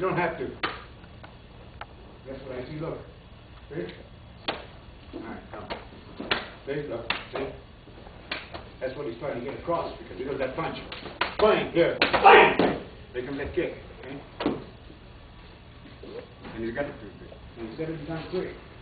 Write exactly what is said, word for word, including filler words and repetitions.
don't have to. That's what I see. Look. See? All right, come. See? Look. See? That's what he's trying to get across because he does that punch. Bang! Here. Bang! There comes that kick. Okay? And he's got it. And he's got it in time quick.